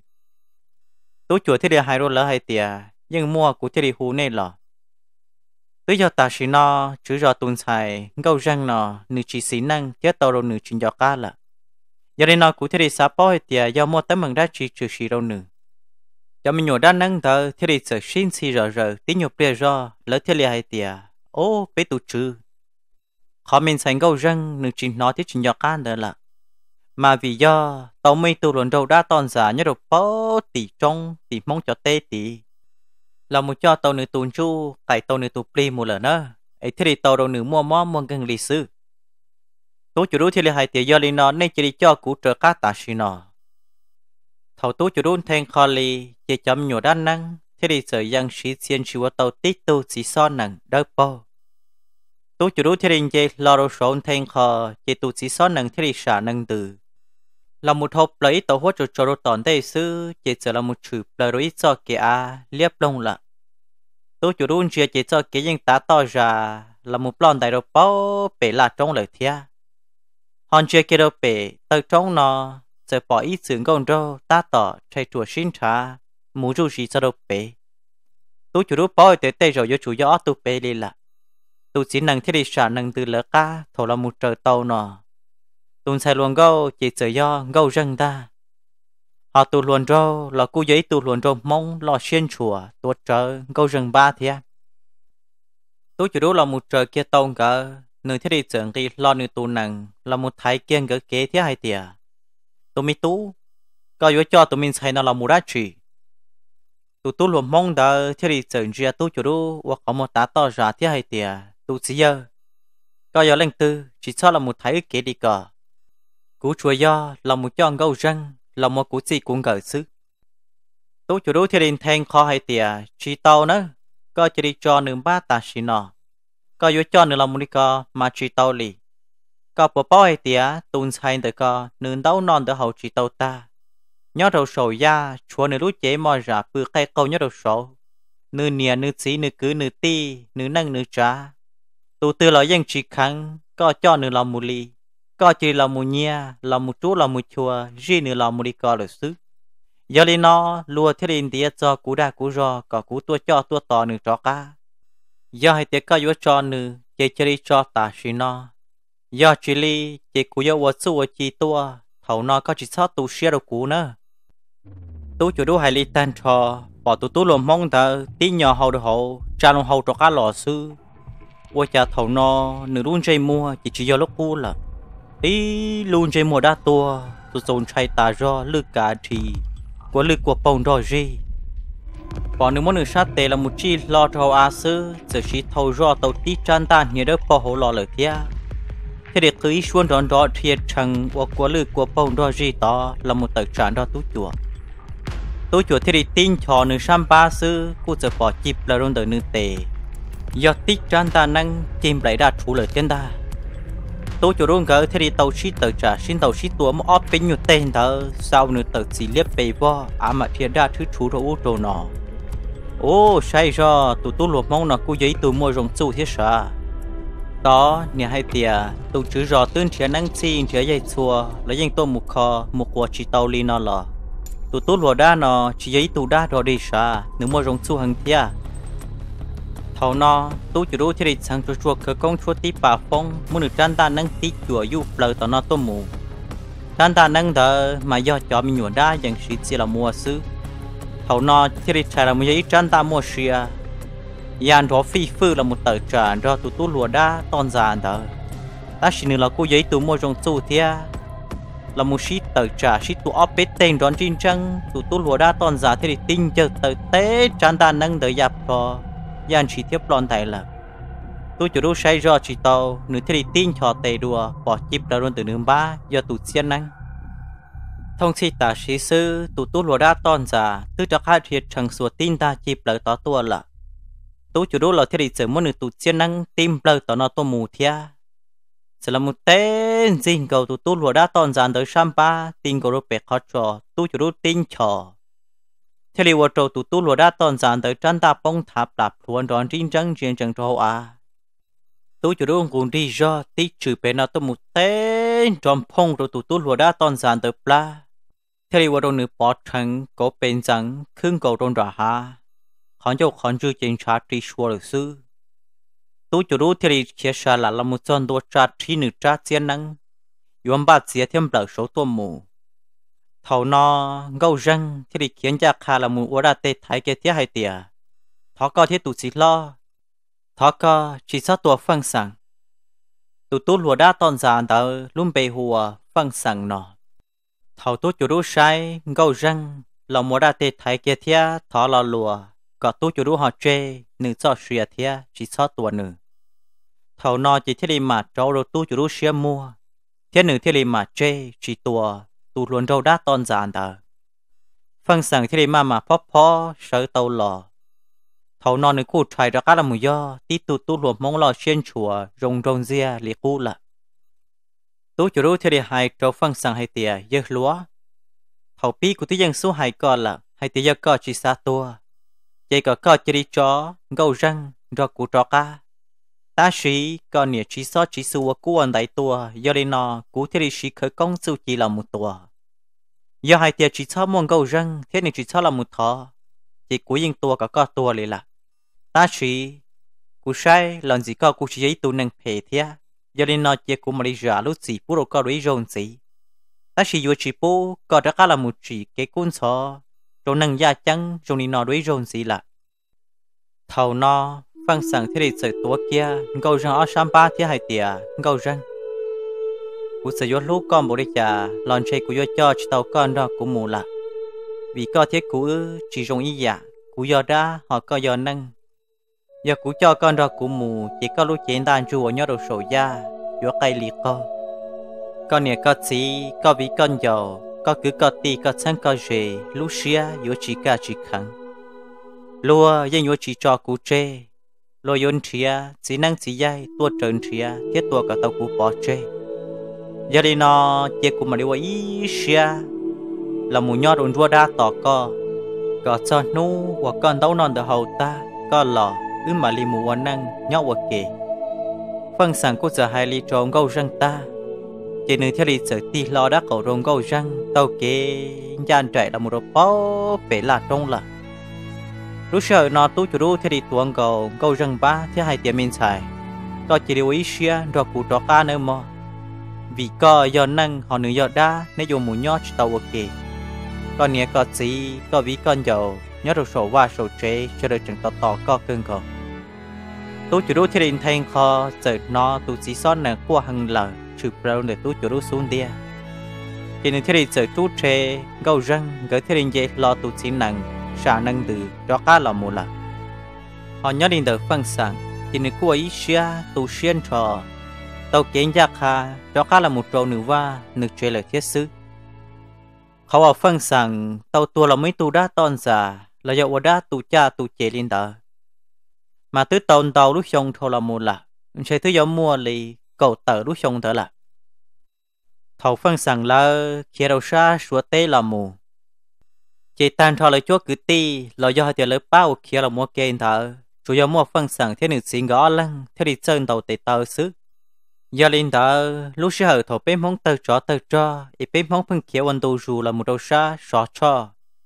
tu chủ thì đi hai đô lỡ hai tia nhưng mua của thì đi hú này lò tới giờ ta chỉ nó chữ giờ tuần xài câu răng nó nữ chỉ xí năng chết tàu rồi nữ chuyện giọt cá là giờ đây nó cụ thể đi sắp bói thì do mua tấm bằng đá chỉ trừ xí đâu nữ cho mình nhổ đá năng tờ thì đi sợ xin xí rồi tí nhục bia do lỡ thế li hai tia ô bé tụ chữ họ mình xài câu răng nữ chuyện nó thì chuyện giọt cá đó là mà vì do tàu mây tụ luận đâu đá toàn giả nhớ được bó tỷ trong tỷ mong cho tê tỷ là một cho tàu nữ tuần chu cải tàu nữ tụ pli một lần nữa ấy thì tàu đầu nữ mua mua gần lịch sử tú chủ đu thì là hai tiền do li nó nên chỉ đi cho cụ trợ cá tạ xì nó thầu tú chủ đu thành kho li chỉ chấm nhổ đan năng thì đi sở giang sĩ xiên chịu tàu tít tu chỉ so nặng đỡ po tú chủ đu thì đi chơi lo đồ sồn thành kho chỉ tu chỉ so nặng thì đi xả nặng từ là một hộp lấy tàu hỗ trợ cho đồ tòn đây sư chỉ sợ là một chữ lấy cho kia liếp lông là tôi chủ đun chia chỉ cho cái những tá to ra là một lon đại đồ bao bể là trong lời thia hòn chia kia đồ bể từ trong nó sẽ bỏ ít sướng con rô tá tỏ chạy chùa xin trả mũ ru gì cho đồ bể tôi chủ đun bao tới tây rồi do chủ gió tôi bể đi là tôi chỉ năng thiết đi xả năng từ lỡ cá thổ là một trời tàu nó tôi sai luôn gâu chỉ sợ do gâu răng ta họ tụ luồn rô là cô giấy tụ luồn rô mong lo xuyên chùa tuột trời gâu răng ba thia tôi chủ yếu là một trời kia tông cả nơi thế đi trưởng thì lo nơi tụ nặng là một thái kiên gỡ kế thế hai tìa tôi mi tú có yếu cho tụi mình xài nó là một đá chỉ tụ tú luồn mong đỡ thế đi trưởng chia tôi chủ yếu hoặc có một tá to ra thế hai tìa tụ xí giờ có yếu lên tư chỉ cho là một thái kế đi cả cú chùa do là một cho gâu răng là một cú gì cũng gỡ sức tôi chủ đối thì đến thành kho hai tìa chỉ tàu nữa có chỉ đi cho nửa ba ta xí nọ có yếu cho nửa lòng một co mà chỉ tàu lì có bộ bao hai tìa tuần sai tới co nửa đau non tới hậu chỉ tàu ta nhớ đầu sầu ya chùa nửa lúa chế mò ra bự khai câu nhớ đầu sầu nửa nia nửa xí nửa cứ nửa ti nửa năng nửa trả tu tư lo dân chỉ khăng có cho nửa lòng mù lì có chỉ lòng mù nhia lòng mù chú lòng mù chùa riêng nửa lòng mù đi có được xứ giờ lên nó lùa thiết định địa cho cú đa cú rò có cú tua cho tua tò nửa cho cá giờ hay tiết có yếu cho nửa chỉ chơi cho ta xí nó giờ chỉ li chỉ cú yếu vật số chỉ tua thầu nó có chỉ sót tu xia đâu cú nữa tu chủ đâu hay li tan cho bỏ tu lùm mong ta tí nhỏ hậu được hậu cha lùm hậu cho cá lò sư qua cha thầu nó nửa luôn chơi mua chỉ do lúc cú là tí luôn chơi mua đa tua tu dồn chạy ta do lư cả thì của lư của bông đỏ gì bỏ nửa món nửa sát tệ là một chi lo cho a sư giờ chỉ thầu do tàu tí chan ta nhớ được bỏ hậu lò lời thia thế để cứ xuân đón đó thiệt chẳng của lư của bông đỏ gì đó là một tờ tràn đó tú chùa thế để tin cho nửa sam ba sư côจะbỏ chip là luôn đời nửa tệ do tí chan ta năng chìm lại đã chủ lời tên ta tôi chủ động gỡ thì tàu ship tàu trả xin tàu ship tua mà ốp bên nhiều tên đó sau nữa tàu chỉ liếp bề vo mà thiên đa thứ chủ đồ đồ nọ ô sai do tụi tôi luộc mong nó cô giấy tụi mua rồng chu thế sao đó nhà hai tia tụi chữ rò tương thiệt năng xin thiệt dây xua lấy danh tôi một kho một quả chỉ tàu li nó lò tụi tôi luộc đa nó chỉ giấy tụi đa rồi đi sao nếu mua rồng chu hàng tia thầu nó tôi chủ động thì sang cho chùa khởi công chùa tí bà phong muốn được trang ta nâng tí chùa du lời tao nó tôi mù trang ta nâng thờ mà do cho mình nhuận đa dần sĩ chỉ là mua xứ thầu nó thì chạy là một giấy trang ta mua xìa dàn đó phi phư là một tờ tràn do tụi tôi lùa đa toàn giàn thờ ta chỉ là cô giấy tụi mua trong chu thia là một sĩ tờ trả sĩ tụi ốp bết tên đón trên trăng tụi tôi lùa đa toàn giàn thì tinh chờ tờ tế trang ta nâng đợi dạp cho gian chỉ tiếp lon tại là tôi chủ động sai do chỉ tàu nửa thế tin cho tề đùa bỏ chip ra luôn từ nửa ba do tụt xiên năng thông sĩ ta sĩ sư tụt tôi lùa đa toàn giả tôi cho khai thiệt chẳng sửa tin ta chip lại tỏ tua là tôi chủ động là thế giờ muốn nửa tụt xiên năng tim lại tỏ nó tôi mù thia sẽ là một tên dinh cầu tụt tôi lùa đa toàn giả tới sampa tin cầu rồi bẹt khó trò tôi chủ động tin cho thế thì vợ tụi tôi lùa đá toàn dàn tới chân ta bông tháp đạp thuần đòn trên chân trâu à tôi chủ động cùng đi do tí trừ bên nào tôi một tên trong phong rồi tụi tôi lùa đá toàn dàn tới pla thế thì vợ nữ bỏ trắng có bên rằng khương cầu trong đó ha khán cho khán chữ trên trả trí xua được sư tôi chủ động thì chia sẻ là một chân đua trả trí nữ trả chiến năng yếm bát chia thêm lợi số tôi mù thầu nó gâu răng thì khiến cho khá là một ổ đá tê thái kia thiết hai tỉa thọ có thiết tụ chỉ lo thọ có chỉ sót tua phân sẵn tụ tú lùa đá toàn giàn tờ luôn bề hùa phân sẵn nọ thầu tú chủ đu sai gâu răng là một đá tê thái kia thiết thọ là lùa có tú chủ đu họ chê nữ cho xìa thiết chỉ sót tua nữ thầu nó chỉ thiết đi mà trâu rồi tú chủ đu xìa mua thiết nữ thiết đi mà chê chỉ tua tụ luôn đâu đã toàn giàn tờ phân sản thì mà phó sợ tàu lò thầu non nữ cụ trai ra cá là mùi do tí tụ luôn mong lò xuyên chùa rồng ria liệt cụ là tụ chủ đô thì hai trâu phân sản hai tìa dơ lúa thầu pi của tí dân số hai con là hai tìa dơ co chỉ xa tua dây có chỉ đi chó gâu răng do cụ trò cá ta sĩ con nè chỉ số chỉ số của anh đại tua do đi nó cú thế đi sĩ khởi công số chỉ là một tua do hai tia chỉ số mong gâu răng thế này chỉ số là một thọ chỉ cú yên tua có tua lại là ta sĩ cú sai lần gì có cú chỉ giấy tu nâng phê thia do đi nó chỉ cú mà đi giả lúc gì bố có đối rồng gì ta sĩ vừa chỉ bố có đã là một chỉ cái cuốn số rồi nâng gia chăng rồi đi nó đối rồng gì là thầu nó phân sản thế thì sự tua kia gâu răng ở sampa thế hai tia gâu răng cú sử dụng lúc con bố đi chả lòn chơi cú cho chỉ tàu con đó cú mù là vì có thế cú chỉ dùng ý giả cú do đã họ có do nâng giờ cú cho con đó cú mù chỉ có lúc chuyện đàn chùa nhớ đồ sổ da do cây liệt con nè có gì có vì con giàu có cứ có ti có chân có gì lúc xia yếu chỉ cả chỉ khẳng lúa dân yếu chỉ cho cú chê lôi yun chia chỉ năng chỉ dây tua trơn chia thiết tua cả tàu cú bỏ chê giờ đi nó chỉ cú mà đi qua ý xia là một nhót ôn vua đa tỏ co cho nu hoặc con tàu non từ hậu ta co lò mà li mù năng nhóc hoặc kề phân sản của giờ hai ly tròn gâu răng ta chỉ nên theo lịch sử ti lo đã cầu rong gâu răng tàu kế gian chạy là một đồ bao bể là trong là lúc sợ nó tu chủ đu theo lịch tuồng gâu răng ba theo hai tiệm mình xài to chỉ điều ý xia rồi cụ trọ ca nữa mà vì có do năng họ nữ do đa nếu dùng mũi nhót tàu ok con nhẹ có gì có ví con dầu nhớ được sổ qua sổ chế cho được chẳng tỏ có cơn cầu tu chủ đu theo lịch thành kho giờ nó tu chỉ son nè qua hàng lờ chụp rau để tu chủ đu xuống đia chỉ nên theo lịch giờ tu chế gâu răng gửi theo lịch dễ lo tu chỉ năng xả năng từ cho cá là một lần họ nhớ đến được phân sản chỉ nên qua ý xia tu xuyên trò tàu kiến gia kha cho cá là một trâu nữ va nữ chơi lời thiết sứเขาเอาฟังสั่งเตาตัวเราไม่ตูด้าตอนจ่าเราจะว่าด้าตูจ้าตูเจลินเดอมาตื้อตอนเตาลูกชงโทรมูละใช้ตื้อยอมัวเลยเก่าเตอลูกชงเถอะละเขาฟังสั่งแล้วเขียเราชาชัวเต้ละมูเจตันทอเลยชั่วกือตีเราจะให้เจริญเป้าเขียเรามัวเกนเถอะchủ yếu mua phân sản theo nhữngสิ่งgõ lăng theo đi chân đầu tệ tờ xứ giờ linh đỡ lúc sau thổ bếm mong tờ cho ý bếm mong phân kiaวันđầu dù là một đầu xa sọ cho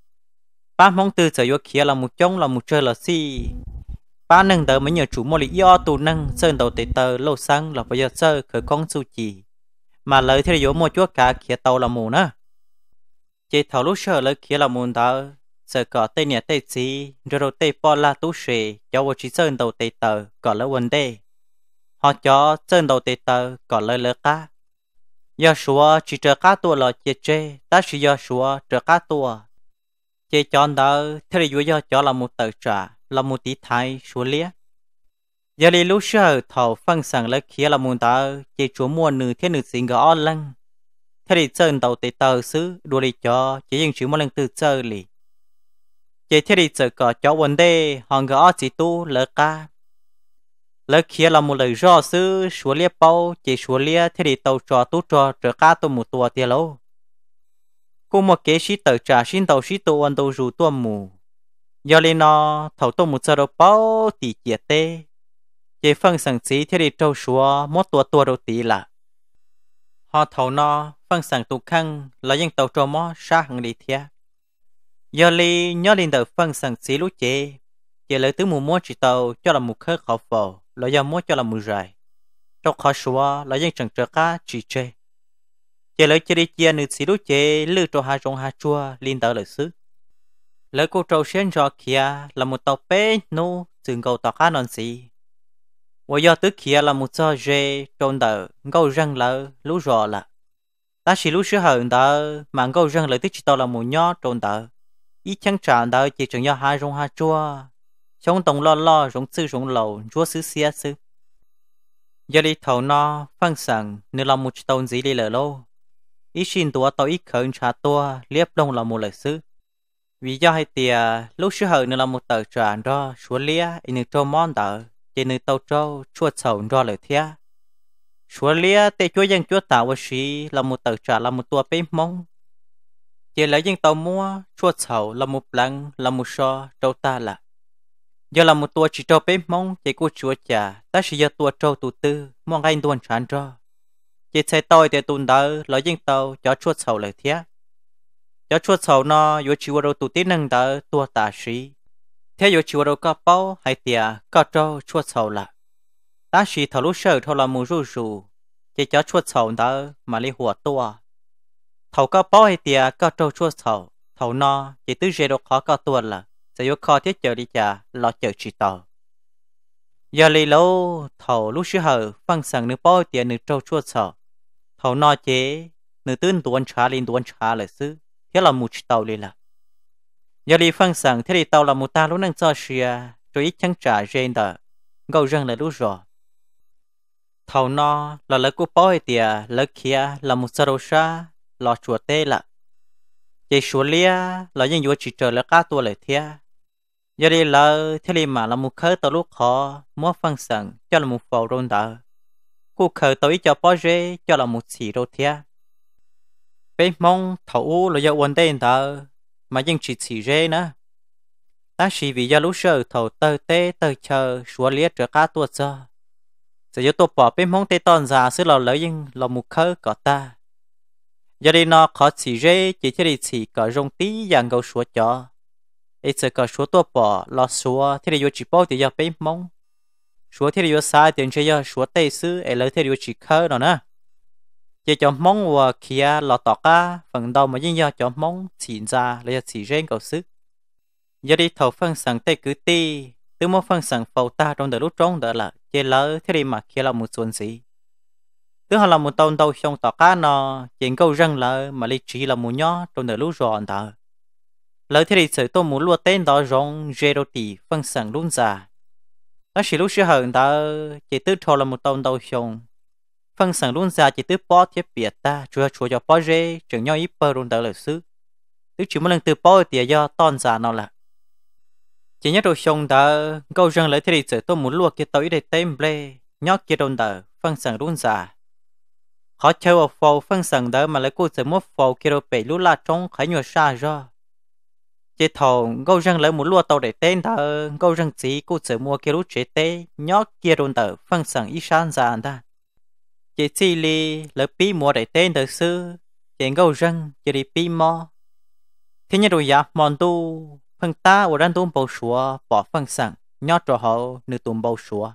ba mong từ giờ vô kia là một trong là một chơi là si ba nâng đỡ mấy nhờ chủ mua lý do tù nâng chân đầu tệ tờ lâu sáng là bây giờ chơi khởi con su chỉ mà lời theo yếu mua chúa cả kia tàu là mù nữa chỉ thảo lúc sau lời kia là mù đỡ giờ có tên nhà tên gì rồi tên po la tú sề cho vô chỉ sơn đầu tên tờ có là vấn đề họ cho sơn đầu tên tờ có lời lỡ cá do số chỉ chờ cá tua là chết chê ta chỉ do số chờ cá tua chê chọn đó theo lý do cho là một tờ trả là một tí thái số lía giờ đi lúc sau thầu phân sản lấy kia là một tờ chê chúa mua nửa thế nửa sinh gõ lăng theo lý sơn đầu tên tờ xứ đua đi cho chỉ những chữ một lần từ chơi lì chỉ theo đi chờ có cho vấn đề họ gõ chỉ tu lỡ ca lỡ kia là một lời rõ sư số lia bao chỉ số lia theo đi tàu trò tu trò trở ca tu một tua tia lâu cô một kế sĩ tờ trả xin tàu sĩ tu ăn tàu rủ tua mù do lên nó thầu tu một giờ đâu bao tỷ chia tê chỉ phân sản sĩ theo đi trâu số một tua đầu tỷ là họ thầu nó phân sản tu khăn là những tàu trò mó xa hàng đi theo giờ li nhớ lên tờ phân sản xí lú chế chỉ lấy từ mù mua chỉ tàu cho là một khơi khó phổ là do mua cho là một dài trong khó xóa là dân chẳng trở cá chỉ chế chỉ lấy chỉ đi chia nửa xí lú chế lư cho hai trong hai chua lên tờ lời xứ lấy cô trâu xuyên cho kia là một tàu bé nô từng cầu tàu cá non xí và do tứ kia là một giờ dê trong tờ câu răng lỡ lú rò là ta chỉ lú sữa hờn tờ mà câu răng lợi tức chỉ tàu là một nhó trong tờ ít chẳng trả đó chỉ chừng do hai rong hai chua trong tổng lo rong sư rong lầu chúa xứ xía xứ giờ đi thầu nó phân sản nếu là một tàu gì đi lỡ lâu ít xin tua tàu ít khởi trả tua liếp đông là một lời xứ vì do hai tia lúc xưa hờ nếu là một tờ trả đó chúa lia in cho món tờ chỉ nên tàu trâu chúa sầu do lời thia chúa lia tê chúa dân chúa tạo và sĩ là một tờ trả là một tua bếm mong chỉ lấy những tàu mua chua sầu là một lăng là một so trâu ta là giờ là một tua chỉ trâu bếm mong chỉ của chúa cha ta chỉ giờ tua trâu tụ tư mong anh tuần chán cho chỉ thấy tôi để tuần đó lấy những tàu cho chua sầu lời thiết cho chua sầu nó vừa chịu đâu tụ tí nâng đó tua tà sĩ theo vừa chịu đâu có bao hay tiề có trâu chua sầu là ta chỉ thầu lúc sợ thầu là một rù chỉ cho chua sầu đó mà lấyหัวtua thầu có bao hay tiề có trâu chua sầu thầu no chỉ tứ dễ đâu khó có tuần là sẽ có khó thiết chờ đi chả lo chờ chỉ tàu giờ lì lâu thầu lúc xưa hở phăng sang nước bao tiền nước trâu chua sầu thầu no chế nước tương tuần trả lại xứ thế là một tàu lì là giờ lì phăng sang thế thì tàu là một ta lúc năng cho xìa rồi ít chẳng trả trên đó gầu răng là lúc rồi thầu no là lấy của bao hay tiề lấy kia là một sơ đồ sa lò chùa tê là chỉ số lia là những vụ chỉ chờ là cá tua lại thia giờ đi là thế mà là một khởi tàu lúc khó mua phân sản cho là một phẩu rôn đỡ cô khởi tàu ít cho bao rê cho là một xì rô thia bên mong thầu là do vấn đề đỡ mà nhưng chỉ xì rê nữa ta chỉ vì do lúc sợ thầu tơ tê tơ chờ số lia trở cá tua cho sẽ yếu tố bỏ bên mong tê toàn già sẽ là lấy nhưng là một khơi có ta giờ đi nó khó chỉ dễ chỉ thế đi chỉ có rong tí dạng gấu số cho ít sẽ có số tua bỏ là số thế đi vô chỉ bao thì giờ bên mong số thế đi vô sai tiền chơi giờ số tây sư ấy lấy thế đi vô chỉ khơi đó nè chỉ cho mong và kia là tọt ca phần đầu mà nhưng giờ cho mong chỉ ra là chỉ dễ cầu sức giờ đi thầu phân sản tây cứ ti từ một phân sản phâu ta trong đời lúc trống đỡ là chỉ lỡ thế đi mà kia là một xuân gì thứ hai là một tàu tàu xong tọt cá nó chuyện câu răng lỡ mà lý trí là một nhó trong đời lúc ròn đỡ lỡ thế đi sự tôi muốn lùa tên đó rong jeroti phân sản luôn già nó chỉ lúc xưa hơn đỡ chỉ tư thầu là một tàu tàu xong phân sản luôn già chỉ tư bó thiết biệt ta chúa chúa cho bó rê chừng nhau ít bơ trong đời là xứ tức chỉ một lần từ bó tỉa do ton già nó là chỉ nhớ đồ xong đỡ câu răng lỡ thế đi sự tôi muốn lùa kia tàu ít để tên ble nhót kia trong đời phân sản luôn già họ chơi ở phố phân sản đó mà lấy cô sẽ mua phố kia rồi bị lũ la trong khái nhựa xa ra chỉ thầu câu răng lấy một lúa tàu để tên thờ câu răng gì cô sẽ mua kia lũ chế tê nhót kia rồi tờ phân sản ít san già ta chỉ chi li lấy pi mua để tên tờ sư chỉ câu răng chỉ đi pi mò thế nhưng rồi ya mòn tu phân ta ở đang tôm bầu sủa bỏ phân sản nhót rồi họ nửa tôm bầu sủa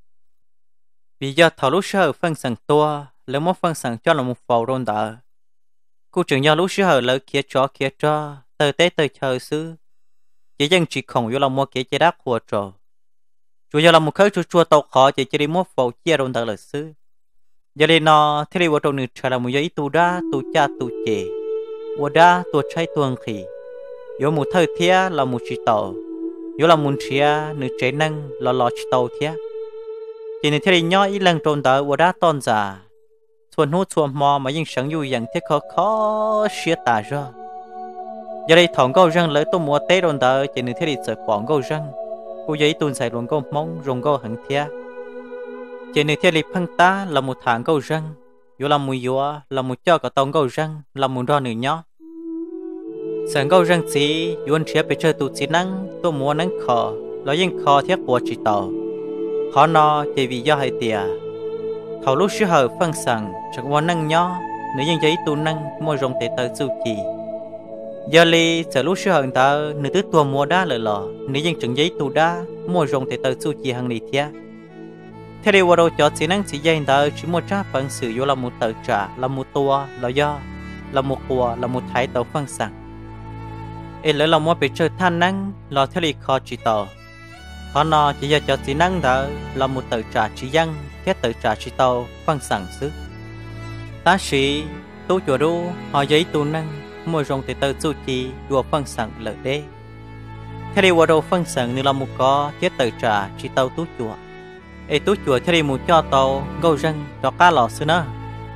vì giờ thầu lũ sơ phân sản tua lấy một phân sản cho là một phổ rôn đỡ cô trưởng nhau lúc xưa lấy kia cho tờ tế tờ chờ sư chỉ dân chỉ khổng vô là một cái chế đắc của trò chủ yếu là một khởi chua tàu khó chỉ đi một phổ chia rôn đỡ là sư giờ đi nó thế đi vào trong nửa trời là một giấy tu đa tu cha tu chè vô đa tu trái tuồng khỉ vô một thời thia là một chỉ tàu vô là một chia nửa trái năng là lò chỉ tàu thia chỉ nên thế đi nhỏ ít lần trôn đỡ vô đa ton giả xuân hút xuân mò mà nhưng sáng vui dần thiết khó xia tà ra giờ đây thằng câu răng lấy tôi mua té đồn tờ chỉ nên thế đi sợ bọn câu răng cô giấy tuôn xài luôn câu mong rồng câu hẳn thia chỉ nên thế đi phăng ta là một thằng câu răng vô làm mùi vô là một cho cả tông câu răng là một đo nửa nhỏ sáng câu răng gì vốn chia bị chơi tụt xí nắng tôi mua nắng khó lo nhưng khó thiết của chỉ tàu khó no chỉ vì do hai tiề thầu lúc xưa hở phân sản chẳng quan năng nhỏ nếu như giấy tu năng mua rong tệ tờ su chi giờ li sợ lúc xưa hở tờ nếu tứ tua mua đá lợi lọ nếu như chẳng giấy tu đá mua rong tệ tờ su chi hàng lì thia thế điều đâu cho chỉ năng chỉ dây tờ chỉ mua trả phân sự vô là một tờ trả là một tua là do là một của là một thái tàu phân sản ấy lỡ là mua bị chơi than năng là thế li khó chỉ tờ họ nó chỉ cho chỉ năng tờ là một tờ trả chỉ dân cái tự trả chỉ tàu phân sản sức ta sĩ tu chùa đu họ giấy tu năng mua rong từ từ su chi đùa phân sản lợi đế thế đi qua đâu phân sản như là một có cái tự trả chỉ tàu tu chùa ấy tu chùa thế đi một cho tàu gâu răng cho cá lò xưa nữa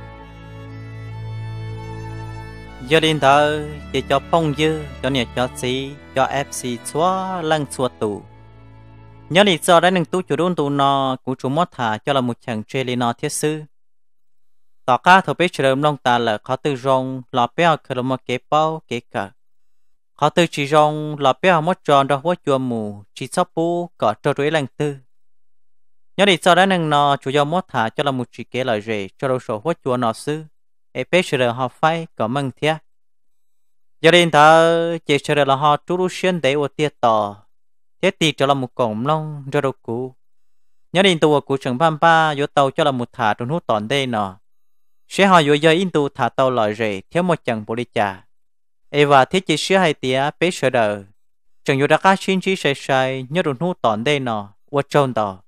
giờ đến thờ chỉ cho phong dư cho nhà cho sĩ cho fc xóa lăng xóa tù nhớ lý do đã nâng tu chủ đôn tu nó của chủ mót thả cho là một chàng chơi lý nó thiết sư tỏ ca thổ bế trường long ta là khó tư rong lọ béo khởi một kế bao kế cả khó tư chỉ rong lọ béo mót tròn đó hóa chùa mù chỉ sắp bù có trò rưỡi lăng tư nhớ lý do đã nâng nó chủ do mót thả cho là một chỉ kế lời rể cho đầu sổ hóa chùa nó sư ê bế trường họ phai có mừng thiết giờ đến thở chỉ trường là họ trú rú xuyên để ở tiết tỏ thế thì cho là một cổng long cho đâu cũ nhớ đến tù của trường Pampa vô tàu cho là một thả trong hút tòn đây nọ sẽ họ vô giờ in tù thả tàu loại rể thiếu một chặng bồ đi trà và thế chỉ sửa hai tía bế sợ đời trường vô đã cá xin chỉ sai sai nhớ trong hút tòn đây nọ qua trôn tàu